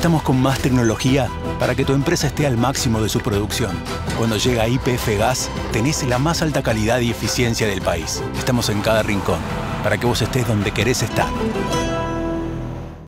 Estamos con más tecnología para que tu empresa esté al máximo de su producción. Cuando llega YPF Gas, tenés la más alta calidad y eficiencia del país. Estamos en cada rincón, para que vos estés donde querés estar.